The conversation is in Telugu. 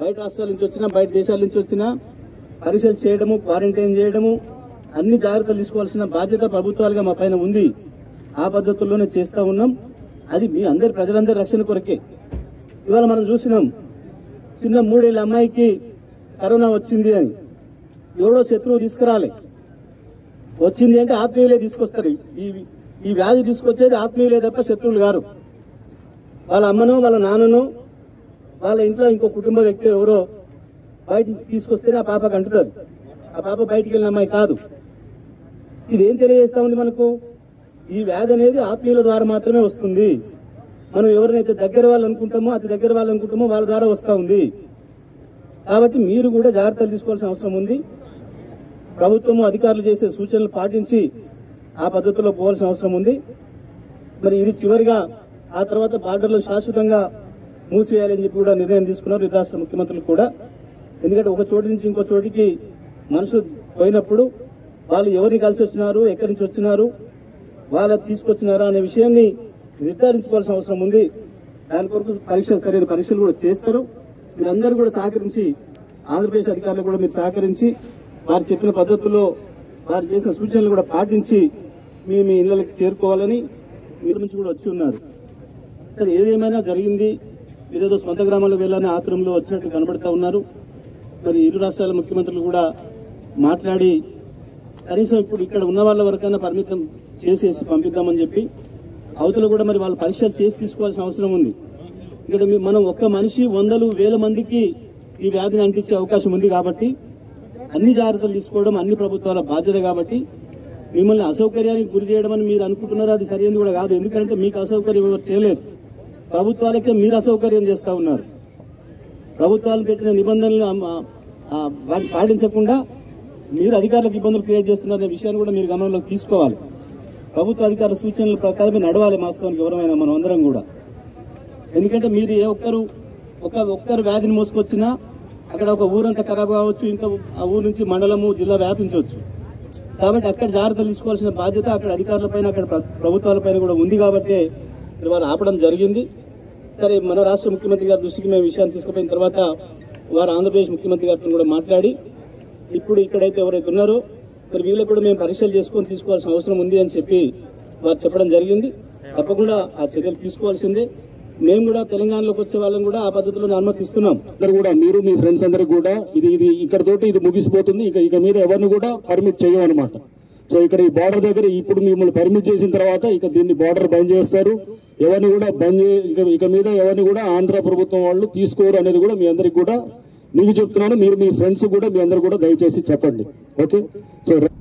బయట రాష్ట్రాల నుంచి వచ్చినా బయట దేశాల నుంచి వచ్చినా పరీక్షలు చేయడము, క్వారంటైన్ చేయడము, అన్ని జాగ్రత్తలు తీసుకోవాల్సిన బాధ్యత ప్రభుత్వాలుగా మా పైన ఉంది. ఆ పద్ధతుల్లోనే చేస్తా ఉన్నాం. అది మీ అందరి ప్రజలందరి రక్షణ కొరకే. ఇవాళ మనం చూసినాం, చిన్న 3 ఏళ్ల అమ్మాయికి కరోనా వచ్చింది అని ఎవడో శత్రువు తీసుకురాలే. వచ్చింది అంటే ఆత్మీయులే తీసుకొస్తారు. ఈ వ్యాధి తీసుకొచ్చేది ఆత్మీయులే తప్ప శత్రువులు గారు. వాళ్ళ అమ్మనో వాళ్ళ నాన్ననో వాళ్ళ ఇంట్లో ఇంకో కుటుంబ వ్యక్తి ఎవరో బయట తీసుకొస్తేనే ఆ పాపకు అంటుతుంది. ఆ పాప బయటికి వెళ్ళిన అమ్మాయి కాదు. ఇదేం తెలియజేస్తా ఉంది మనకు? ఈ వ్యాధి అనేది ఆత్మీయుల ద్వారా మాత్రమే వస్తుంది. మనం ఎవరినైతే దగ్గర వాళ్ళు అనుకుంటామో, అతి దగ్గర వాళ్ళు అనుకుంటామో వాళ్ళ ద్వారా వస్తూ ఉంది. కాబట్టి మీరు కూడా జాగ్రత్తలు తీసుకోవాల్సిన అవసరం ఉంది. ప్రభుత్వము అధికారులు చేసే సూచనలు పాటించి ఆ పద్ధతిలో పోవాల్సిన అవసరం ఉంది. మరి ఇది చివరిగా ఆ తర్వాత బార్డర్లు శాశ్వతంగా మూసివేయాలని చెప్పి కూడా నిర్ణయం తీసుకున్నారు ఈ రాష్ట్ర ముఖ్యమంత్రులు కూడా. ఎందుకంటే ఒక చోటు నుంచి ఇంకో చోటికి మనుషులు పోయినప్పుడు వాళ్ళు ఎవరిని కలిసి వచ్చినారు, ఎక్కడి నుంచి వచ్చినారు, వాళ్ళ తీసుకొచ్చినారా అనే విషయాన్ని నిర్ధారించుకోవాల్సిన అవసరం ఉంది. దాని కొరకు సరైన పరీక్షలు కూడా చేస్తారు. మీరందరూ కూడా సహకరించి, ఆంధ్రప్రదేశ్ అధికారులు కూడా మీరు సహకరించి వారు చెప్పిన పద్ధతుల్లో వారు చేసిన సూచనలు కూడా పాటించి మీ ఇళ్లకి చేరుకోవాలని మీరు నుంచి కూడా వచ్చి ఉన్నారు. సరే, ఏదేమైనా జరిగింది. మీరేదో సొంత గ్రామాలకు వెళ్ళాలని ఆతురంలో వచ్చినట్టు కనబడతా ఉన్నారు. మరి ఇరు రాష్ట్రాల ముఖ్యమంత్రులు కూడా మాట్లాడి కనీసం ఇప్పుడు ఇక్కడ ఉన్న వాళ్ళ వరకైనా పరిమితం చేసేసి పంపిద్దామని చెప్పి అవతల కూడా మరి వాళ్ళు పరీక్షలు చేసి తీసుకోవాల్సిన అవసరం ఉంది. ఇక్కడ మనం ఒక్క మనిషి 100,000 మందికి ఈ వ్యాధిని అంటించే అవకాశం ఉంది. కాబట్టి అన్ని జాగ్రత్తలు తీసుకోవడం అన్ని ప్రభుత్వాల బాధ్యత. కాబట్టి మిమ్మల్ని అసౌకర్యానికి గురి చేయడం అని మీరు అనుకుంటున్నారు, అది సరైనది కూడా కాదు. ఎందుకంటే మీకు అసౌకర్యం ఎవరు చేయలేదు, ప్రభుత్వాలకే మీరు అసౌకర్యం చేస్తా ఉన్నారు. ప్రభుత్వాలు పెట్టిన నిబంధనలు వాటిని పాటించకుండా మీరు అధికారులకు ఇబ్బందులు క్రియేట్ చేస్తున్నారనే విషయాన్ని కూడా మీరు గమనంలోకి తీసుకోవాలి. ప్రభుత్వ అధికారుల సూచనల ప్రకారమే నడవాలి వాస్తవానికి ఎవరైనా మనం అందరం కూడా. ఎందుకంటే మీరు ఏ ఒక్కరు వ్యాధిని మోసుకొచ్చినా అక్కడ ఒక ఊరంతా ఖరాబ్ కావచ్చు, ఇంకా ఆ ఊరు నుంచి మండలము, జిల్లా వ్యాపించవచ్చు. కాబట్టి అక్కడ జాగ్రత్తలు తీసుకోవాల్సిన బాధ్యత అక్కడ అధికారులపైన, అక్కడ ప్రభుత్వాలపైన కూడా ఉంది. కాబట్టి వారు ఆపడం జరిగింది. సరే, మన రాష్ట్ర ముఖ్యమంత్రి గారి దృష్టికి మేము విషయాన్ని తీసుకుపోయిన తర్వాత వారు ఆంధ్రప్రదేశ్ ముఖ్యమంత్రి గారితో కూడా మాట్లాడి ఇప్పుడు ఇక్కడైతే ఎవరైతే ఉన్నారో మరి వీళ్ళకి కూడా మేము పరీక్షలు చేసుకొని తీసుకోవాల్సిన అవసరం ఉంది అని చెప్పి వారు చెప్పడం జరిగింది. తప్పకుండా ఆ చర్యలు తీసుకోవాల్సిందే. మేము కూడా తెలంగాణలోకి వచ్చే వాళ్ళని కూడా ఆ పద్ధతిలో అనుమతిస్తున్నాం. అందరూ కూడా మీరు మీ ఫ్రెండ్స్ అందరూ కూడా ఇది ఇక్కడతోటి ఇది ముగిసిపోతుంది. ఇక మీద ఎవరిని కూడా పర్మిట్ చేయమన్నమాట. సో ఇక్కడ ఈ బార్డర్ దగ్గర ఇప్పుడు మిమ్మల్ని పర్మిట్ చేసిన తర్వాత ఇక దీన్ని బార్డర్ బంద్ చేస్తారు. ఎవరిని కూడా ఇక మీద ఎవరిని కూడా ఆంధ్ర ప్రభుత్వం వాళ్ళు తీసుకోరు అనేది కూడా మీ అందరికి కూడా మీకు చెప్తున్నాను. మీరు మీ ఫ్రెండ్స్ కూడా మీ అందరు కూడా దయచేసి చెప్పండి. ఓకే. సో